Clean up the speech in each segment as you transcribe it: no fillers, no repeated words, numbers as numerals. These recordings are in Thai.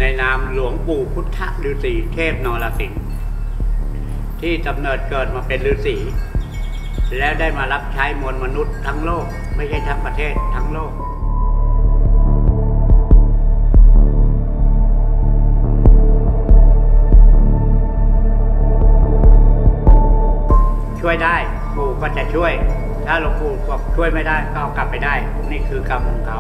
ในนามหลวงปู่พุทธฤาษีเทพนรสิงห์ที่กำเนิดเกิดมาเป็นฤาษีแล้วได้มารับใช้มวลมนุษย์ทั้งโลกไม่ใช่ทั้งประเทศทั้งโลกช่วยได้ปู่ก็จะช่วยถ้าหลวงปู่บอกช่วยไม่ได้ก็เอากลับไปได้นี่คือกรรมของเขา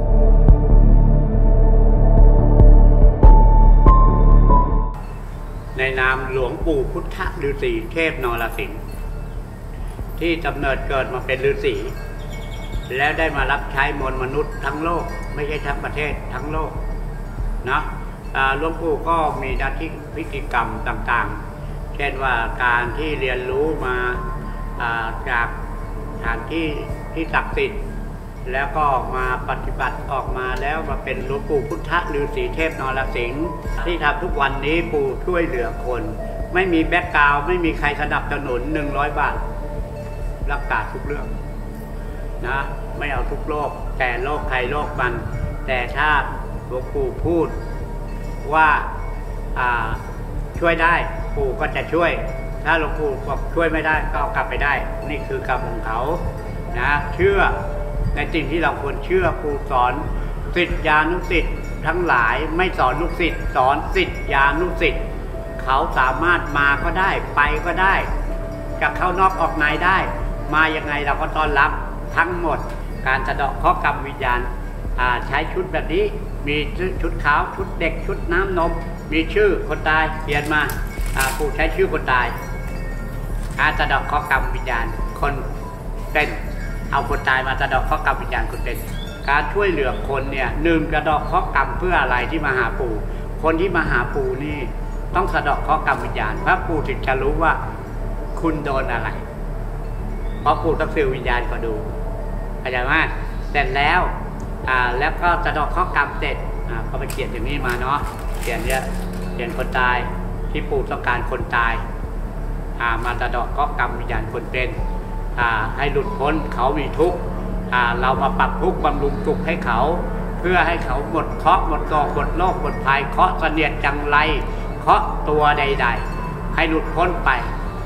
ในนามหลวงปู่พุทธฤาษีเทพนรสิงห์ที่กำเนิดเกิดมาเป็นฤาษีแล้วได้มารับใช้มวลมนุษย์ทั้งโลกไม่ใช่ทั้งประเทศทั้งโลกนะหลวงปู่ก็มีหน้าที่พิธีกรรมต่างๆเช่นว่าการที่เรียนรู้มาจากสถานที่ศักดิ์สิทธิ์แล้วก็มาปฏิบัติออกมาแล้วมาเป็นหลวงปู่พุทธฤาษีเทพนรสิงห์ที่ทำทุกวันนี้ปู่ช่วยเหลือคนไม่มีแบ็คกราวด์ไม่มีใครสนับสนุน100 บาทรักษาทุกเรื่องนะไม่เอาทุกโรคแต่โรคใครโรคมันแต่ถ้าหลวงปู่พูดว่าช่วยได้ปู่ก็จะช่วยถ้าหลวงปู่บอกช่วยไม่ได้ก็เอากลับไปได้นี่คือกรรมของเขานะเชื่อในสิ่งที่เราควรเชื่อปู่สอนศิษยานุศิษย์ทั้งหลายไม่สอนลูกศิษย์สอนศิษยานุศิษย์เขาสามารถมาก็ได้ไปก็ได้จะเข้านอกออกในได้มายังไงเราก็ต้อนรับทั้งหมดการสะเดาะเคราะห์กรรมวิญญาณใช้ชุดแบบนี้มีชุดขาวชุดเด็กชุดน้ำนมมีชื่อคนตายเปลี่ยนมาปู่ใช้ชื่อคนตายการสะเดาะเคราะห์กรรมวิญญาณคนเป็นเอาคนตายมาสะเดาะเคราะห์กรรมวิญญาณคนเป็นการช่วยเหลือคนเนี่ยกระดอกเคราะห์กรรมเพื่ออะไรที่มาหาปู่คนที่มาหาปู่นี่ต้องสะเดาะเคราะห์กรรมวิญญาณพระปู่ถึงจะรู้ว่าคุณโดนอะไรเพราะปู่ต้องสื่อวิญญาณก็ดูเข้าใจไหมเสร็จแล้วแล้วก็สะเดาะเคราะห์กรรมเสร็จก็ไปเขียนอย่างนี้มาเนาะเขียนเนี่ยเขียนคนตายที่ปู่ต้องการคนตายมาสะเดาะเคราะห์กรรมวิญญาณคนเป็นให้หลุดพ้นเขามีทุกข์เรามาปรับทุกข์บำรุงสุขให้เขาเพื่อให้เขาหมดเคราะห์หมดโศกหมดโรคหมดภัยเคราะห์เสนียดจังไรเคราะห์ตัวใดๆให้หลุดพ้นไป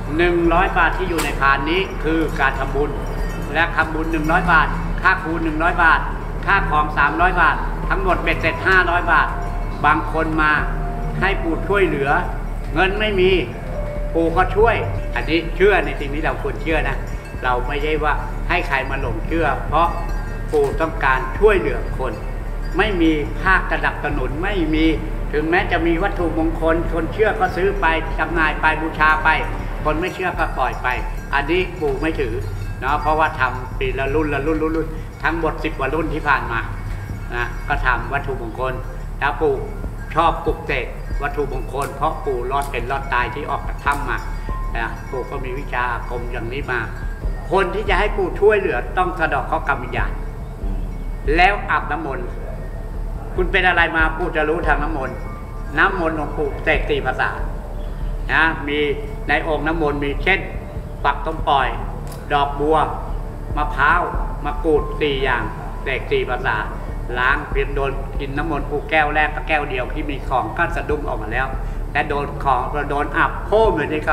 100 บาทที่อยู่ในพานนี้คือการทำบุญและทำบุญ100 บาทค่าครู100 บาทค่าของ300 บาททั้งหมดเบ็ดเสร็จ500 บาทบางคนมาให้ปู่ช่วยเหลือเงินไม่มีปู่ก็ช่วยอันนี้เชื่อในสิ่งที่เราควรเชื่อนะเราไม่ใช่ว่าให้ใครมาหลงเชื่อเพราะปู่ต้องการช่วยเหลือคนไม่มีภาคสนับสนุนไม่มีถึงแม้จะมีวัตถุมงคลคนเชื่อก็ซื้อไปจำหน่ายไปบูชาไปคนไม่เชื่อก็ปล่อยไปอันนี้ปู่ไม่ถือเนาะเพราะว่าทำปีละรุ่นทั้งหมด10 กว่ารุ่นที่ผ่านมานะก็ทำวัตถุมงคลแล้วปู่ชอบปลุกเสกวัตถุมงคลเพราะปู่รอดเป็นรอดตายที่ออกจากถ้ำมาปู่ก็มีวิชาอาคมอย่างนี้มาคนที่จะให้ปู่ช่วยเหลือต้องสะเดาะเคราะห์กรรมวิญญาณแล้วอาบน้ำมนต์คุณเป็นอะไรมาปู่จะรู้ทางน้ำมนต์ของปู่เสก4 ภาษานะมีในองค์น้ำมนต์มีเช่นปักต้มปล่อยดอกบัวมะพร้าวมะกรูด4 อย่างเสก4 ภาษาล้างเพียงโดนกินน้ำมนต์ปู่แก้วแรกก็แก้วเดียวที่มีของก็สะดุ้งออกมาแล้วแต่โดนของโดนอับโค้มเลยนี่ก็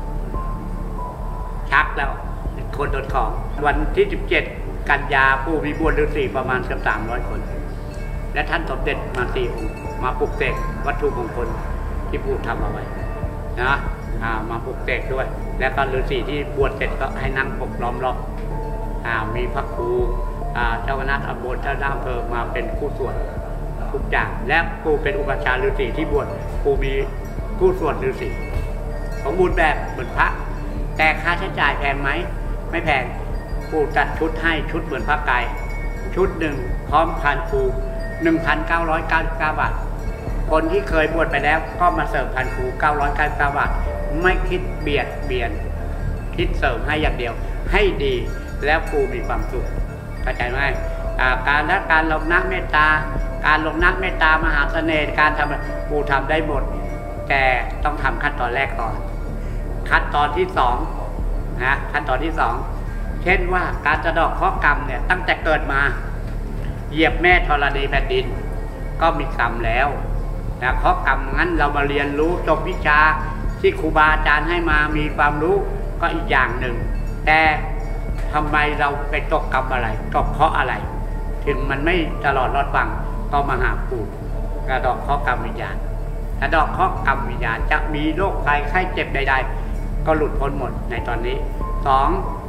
ชักแล้วคนโดนของวันที่17 กันยาปู่มีบวชฤาษีประมาณเกือบ300 คนและท่านสมเด็จมา4 องค์มาปลุกเสกวัตถุมงคลที่ปู่ทำเอาไว้นะมาปลุกเสกด้วยแล้วก็ฤาษีที่บวชเสร็จก็ให้นั่งปกล้อมรอบมีพระครูเจ้าคณะตำบลเจ้าหน้าอำเภอมาเป็นผู้สวดทุกอย่างและปู่เป็นอุปชาฤาษีที่บวชปู่มีผู้สวดฤาษีสมบูรณ์แบบเหมือนพระแต่ค่าใช้จ่ายแพงไหมไม่แพงปู่จัดชุดให้ชุดเหมือนพระไก่ชุดหนึ่งพร้อมพันครู 1,999 บาทคนที่เคยบวชไปแล้วก็มาเสริมพันครู999 บาทไม่คิดเบียดเบียนคิดเสริมให้อย่างเดียวให้ดีแล้วปู่มีความสุขเข้าใจไหมการลงนักเมตตาการลงนักเมตตามหาเสน่ห์การทำปู่ทำได้หมดแต่ต้องทำขั้นตอนแรกก่อนขั้นตอนที่2นะขั้นตอนที่2เช่นว่าการสะเดาะเคราะห์กรรมเนี่ยตั้งแต่เกิดมาเหยียบแม่ธรณีแผ่นดินก็มีกรรมแล้วนะเคาะกรรมงั้นเรามาเรียนรู้จบวิชาที่ครูบาอาจารย์ให้มามีความรู้ก็อีกอย่างหนึ่งแต่ทำไมเราไปตกกรรมอะไรตกเคราะห์อะไรถึงมันไม่ตลอดรอดฟังก็มาหาปู่กระดอกเคาะกรรมวิญญาณกระดอกเคาะกรรมวิญญาณจะมีโรคภัยไข้เจ็บใดๆก็หลุดพ้นหมดในตอนนี้สอง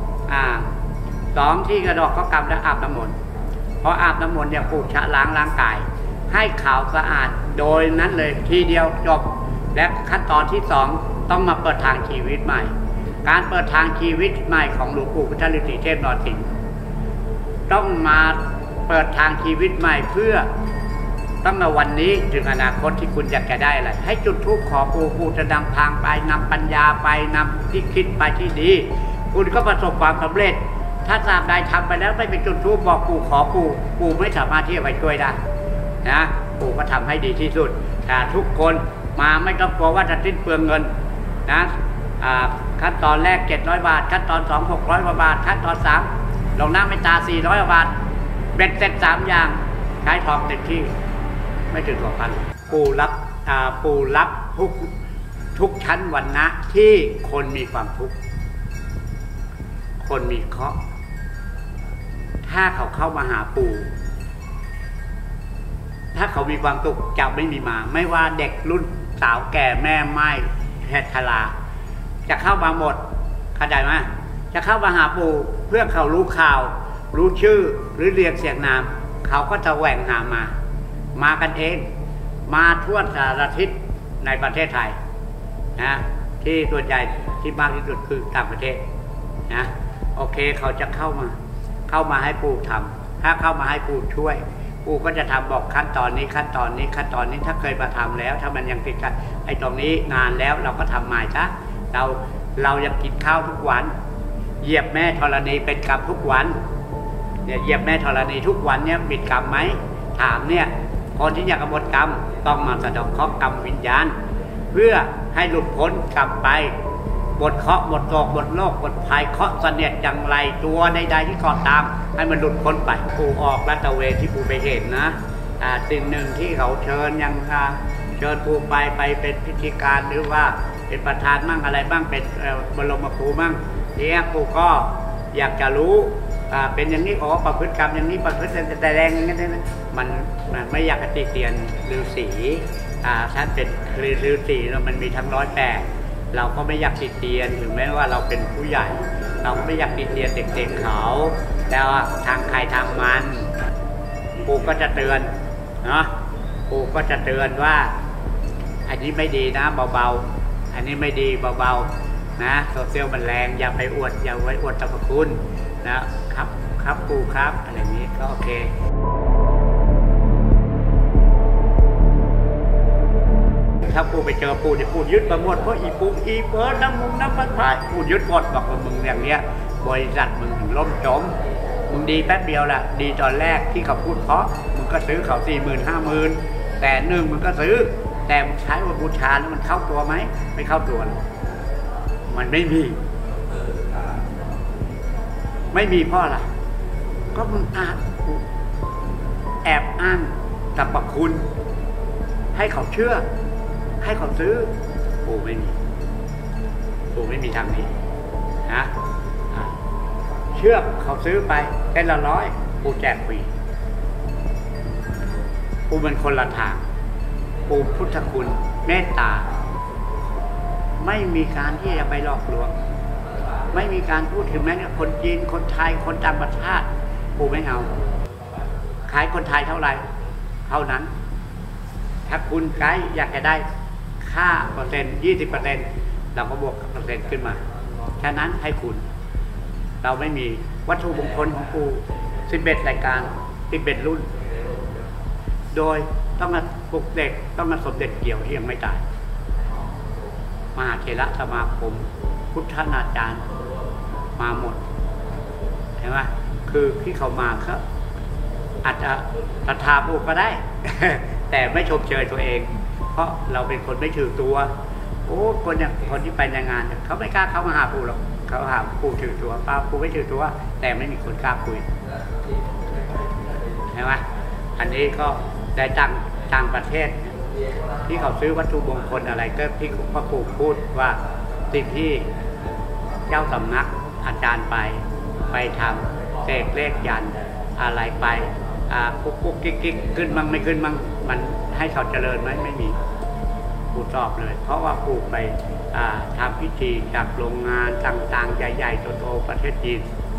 ที่กระดอกเคาะกรรมและอาบน้ำมนต์พออาบน้ำมนต์เนี่ยปู่ชะล้างร่างกายให้ขาวสะอาดโดยนั้นเลยทีเดียวจบและขั้นตอนที่สองต้องมาเปิดทางชีวิตใหม่การเปิดทางชีวิตใหม่ของหลวงปู่พุทธฤาษีเทพนรสิงห์ต้องมาเปิดทางชีวิตใหม่เพื่อตั้งแต่วันนี้ถึงอนาคตที่คุณอยากจะได้อะไรให้จุดธูปขอปู่จะนำทางไปนำปัญญาไปนำที่คิดไปที่ดีคุณก็ประสบความสำเร็จถ้าตราบใดทำไปแล้วไม่เป็นจุดธูปบอกปู่ขอปู่ไม่สามารถที่จะไปช่วยได้นะปู่ก็ทำให้ดีที่สุดแต่ทุกคนมาไม่ต้องกลัวว่าจะสิ้นเปลืองเงินนะขั้นตอนแรก700 บาทขั้นตอน2 600 กว่าบาทขั้นตอน3ลงน้ำเมตตา400 กว่าบาทเบ็ดเสร็จ3อย่างใช้ทองเต็มที่ไม่ถึง2,000ปู่รับทุกชั้นวรรณะที่คนมีความทุกข์คนมีเคราะห์ถ้าเขาเข้ามาหาปู่ถ้าเขามีความสุขจะไม่มีมาไม่ว่าเด็กรุ่นสาวแก่แม่ไม้แพทย์ชราจะเข้ามาหมดเข้าใจไหมจะเข้ามาหาปู่เพื่อเขารู้ข่าวรู้ชื่อหรือเรียกเสียงนามเขาก็จะแหว่งหามากันเองมาทั่วสารทิศในประเทศไทยนะที่ส่วนใหญ่ที่มากที่สุดคือต่างประเทศนะโอเคเขาจะเข้ามาให้ปู่ทำถ้าเข้ามาให้ปู่ช่วยปู่ก็จะทำบอกขั้นตอนนี้ขั้นตอนนี้ขั้นตอนนี้ถ้าเคยมาทำแล้วถ้ามันยังติดกันไอ้ตรงนี้นานแล้วเราก็ทำใหม่ซะเรายังกินข้าวทุกวันเหยียบแม่ธรณีเป็นกรรมทุกวันเนี่ยเหยียบแม่ธรณีทุกวันเนี่ยปิดกรรมไหมถามเนี่ยคนที่อยากหมดกรรมต้องมาสะดอกเคราะห์กรรมวิญญาณเพื่อให้หลุดพ้นกลับไปหมดเคราะห์หมดโศกหมดโรคหมดภัยเคราะห์เสนียดอย่างไรตัวใดๆที่ก่อตามให้มันหลุดพ้นไปปู่ออกลาดตระเวนที่ปู่ไปเห็นนะสิ่งหนึ่งที่เขาเชิญปู่ไปเป็นพิธีการหรือว่าเป็นประธานมั่งอะไรบ้างเป็นบรมครูมั่งเนี่ยปู่ก็อยากจะรู้เป็นอย่างนี้ประพฤติกรรมอย่างนี้ประพฤติแต่แรงอย่างนี้มันไม่อยากติเตียนฤาษีถ้าเป็นฤาษีมันมีทั้ง108เราก็ไม่อยากติเตียนถึงแม้ว่าเราเป็นผู้ใหญ่เราก็ไม่อยากติเตียนเด็กๆเขาแต่ว่าทางใครทางมันปู่ก็จะเตือนนะปู่ก็จะเตือนว่าอันนี้ไม่ดีนะเบาๆอันนี้ไม่ดีเบาๆนะโซเชียลมันแรงอย่าไปอวดอย่าไว้อวดสรรพคุณนะครับปู่ครับอะไรนี้ก็โอเคถ้าปู่ไปเจอปู่จะปู่ยึดมาหมดเพราะอีปู่อีเปิดน้ำมันพายปู่ยึดหมดบอกว่ามึงอย่างเนี้ยบริษัทมึงถึงล่มจมมึงดีแป๊บเดียวแหละดีตอนแรกที่เขาพูดเพราะมึงก็ซื้อเขา40,000 50,000แต่1มึงก็ซื้อแต่มึงใช้ว่าบูชาแล้วมันเข้าตัวไหมไม่เข้าตัวมันไม่มีเพราะอะไรก็มึงแอบอ้างสรรพคุณให้เขาเชื่อให้เขาซื้อปู่ไม่มีทางนี้นะเชื่อเขาซื้อไปแค่ละ100ปู่แจกฟรีปู่เป็นคนละทางปู่พุทธคุณเมตตาไม่มีการที่จะไปหลอกลวงไม่มีการพูดถึงแม้คนจีนคนไทยคนต่างประเทศปู่ไม่เอาขายคนไทยเท่าไหร่เท่านั้นถ้าคุณไกด์อยากจะได้ค่าเปอร์เซ็นต์20%เราก็บวกเปอร์เซ็นต์ขึ้นมาแค่นั้นให้คุณเราไม่มีวัตถุมงคลของปู่11 รายการ11 รุ่นโดยต้องมาปลุกเด็กต้องมาสมเด็จเกี่ยวที่ยังไม่ตายมหาเถรสมาคมพุทธนาจารย์มาหมดเห็นไหมคือที่เขามาเขาอาจจะศรัทธาปู่ก็ได้ แต่ไม่ชมเชยตัวเองเพราะเราเป็นคนไม่ถือตัวคนที่ไปในงานเขาไม่กล้าเข้ามาหาปู่หรอกเขาหาปู่ถือตัวป้าปู่ไม่ถือตัวแต่ไม่มีคนกล้าคุยเห็นไหมอันนี้ก็ได้ต่างประเทศที่เขาซื้อวัตถุมงคลอะไรก็ที่พ่อครูพูดว่าสิ่งที่เจ้าสำนักอาจารย์ไปทำเสกเลขยันอะไรไปกุ๊กกิ๊กขึ้นมั่งไม่ขึ้นมั่งมันให้เขาเจริญไหมไม่มีครูตอบเลยเพราะว่าครูไปทำพิธีจากโรงงานต่างๆใหญ่ๆโตๆประเทศจีน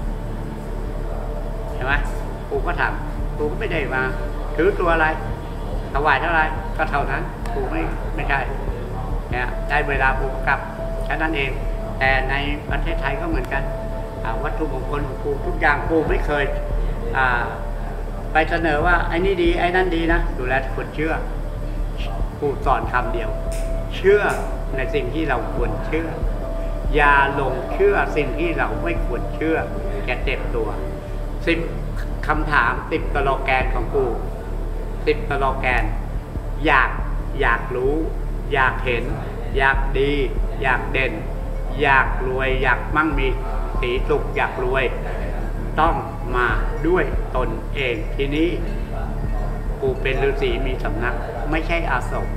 ใช่ไหมครูก็ทำครูก็ไม่ได้มาถือตัวอะไรถวายเท่าไรก็เท่านั้นครูไม่ใช่เนี่ยได้เวลาครูกลับแค่นั้นเองแต่ในประเทศไทยก็เหมือนกันวัตถุมงคลของครูทุกอย่างครูไม่เคยไปเสนอว่าไอ้นี่ดีไอ้นั่นดีนะดูแลคนเชื่อครูสอนคำเดียวเชื่อในสิ่งที่เราควรเชื่ออย่าลงเชื่อสิ่งที่เราไม่ควรเชื่อแกเจ็บตัว10 คำถาม10 สโลแกนของครู10 สโลแกนอยากรู้อยากเห็นอยากดีอยากเด่นอยากรวยอยากมั่งมีสีสุขอยากรวยต้องมาด้วยตนเองทีนี้กูเป็นฤาษีมีสำนักไม่ใช่อาสม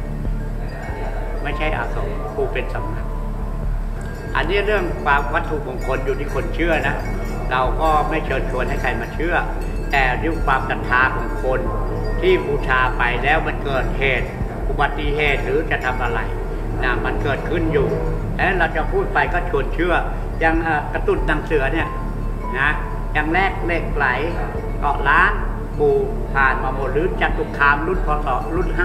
กูเป็นสำนักอันนี้เรื่องความวัตถุมงคลอยู่ที่คนเชื่อนะเราก็ไม่เชิญชวนให้ใครมาเชื่อแต่ด้วยความศรัทธาของคนที่บูชาไปแล้วมันเกิดเหตุอุบัติเหตุหรือจะทำอะไรนะมันเกิดขึ้นอยู่แล้วเราจะพูดไปก็ชวนเชื่ออย่างกระตุ้นดังเสือเนี่ยนะอย่างแรกเหล็กไหลเกาะล้านปูผ่านมาหมดหรือจัตุคามรุ่นพศรุ่น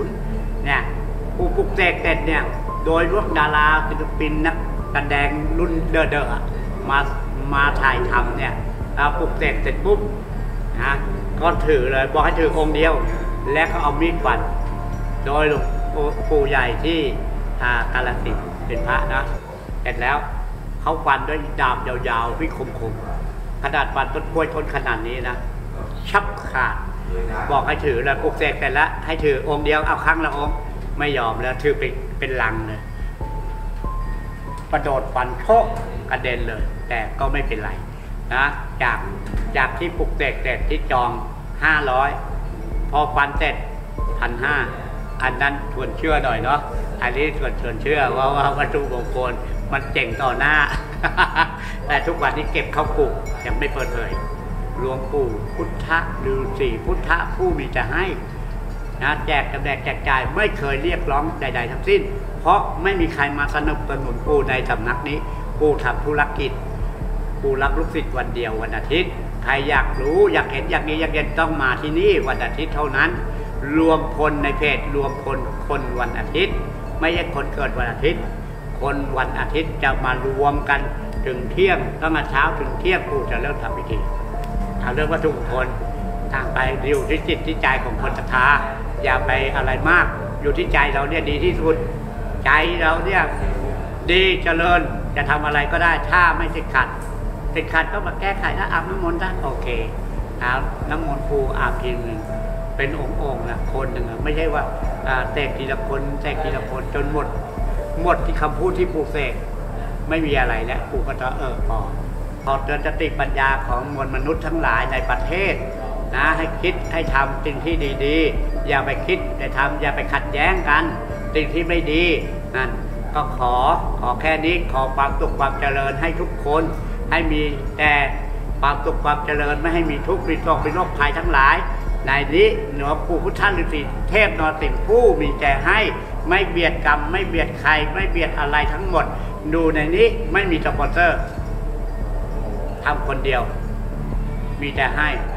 50เนี่ยปูปลุกเสกเสร็จเนี่ยโดยพวกดาราศิลปินนักแสดงรุ่นเดอะมาถ่ายทำเนี่ยปลุกเสกเสร็จปุ๊บนะก็ถือเลยบอกให้ถือองค์เดียวและก็เอามีดฟันโดยหลวงปู่ใหญ่ที่กาฬสินธุ์เป็นพระนะเสร็จแล้วเขาฟันด้วยดาบยาวๆวิคมขนาดฟันต้นกล้วยต้นขนาดนี้นะชับขาดบอกให้ถือแล้วปลุกเสกเสร็จแล้วให้ถือองค์เดียวเอาครั้งละองค์ไม่ยอมแล้วถือเป็นลังเลยกระโดดฟันโชกกระเด็นเลยแต่ก็ไม่เป็นไรนะจากที่ปลุกเสกเสร็จที่จอง500พอฟันเสร็จ1,500อันนั้นชวนเชื่อหน่อยเนาะอันนี้ชวนเชื่อว่าวัตถุมงคลมันเจ๋งต่อหน้า แต่ทุกวันนี้เก็บเข้ากุกยังไม่เปิดเผยหลวงปู่พุทธฤาษีพุทธผู้มีจะให้นะแจกจ่ายไม่เคยเรียกร้องใดๆทั้งสิ้นเพราะไม่มีใครมาสนับสนุนปู่ในสำนักนี้ปู่ทำธุรกิจปู่รับลูกศิษย์วันเดียววันอาทิตย์ใครอยากรู้อยากเห็นอยากดีอยากเย็นต้องมาที่นี่วันอาทิตย์เท่านั้นรวมพลในเพจรวมพลคนวันอาทิตย์ไม่ใช่คนเกิดวันอาทิตย์คนวันอาทิตย์จะมารวมกันถึงเที่ยงตั้งแต่เช้าถึงเที่ยงปู่จะเริ่มทำพิธีเรื่องวัตถุมงคลต่างไปอยู่ที่จิตที่ใจของคนศรัทธาอย่าไปอะไรมากอยู่ที่ใจเราเนี่ยดีที่สุดใจเราเนี่ยดีเจริญจะทำอะไรก็ได้ถ้าไม่ติดขัดก็มาแก้ไขถ้าอาบน้ำมนต์ได้โอเคอาบน้ำมนต์ปูอาบทีหนึ่งเป็นองค์นะคนหนึ่งไม่ใช่ว่าแตกทีละคนจนหมดที่คำพูดที่ปูเสกไม่มีอะไรแล้วปูก็จะพอเตือนสติปัญญาของมวลมนุษย์ทั้งหลายในประเทศนะให้คิดให้ทำสิ่งที่ดีๆอย่าไปคิดแต่ทำอย่าไปขัดแย้งกันสิ่งที่ไม่ดีนั่นก็ขอแค่นี้ขอความสุขความเจริญให้ทุกคนให้มีแต่ความสุขความเจริญไม่ให้มีทุกข์มีโศกมีโรคภัยทั้งหลายในนี้หลวงปู่พุทธฤาษีเทพนรสิงห์ผู้มีแต่ให้ไม่เบียดกรรมไม่เบียดใครไม่เบียดอะไรทั้งหมดดูในนี้ไม่มีสปอนเซอร์ทำคนเดียวมีแต่ให้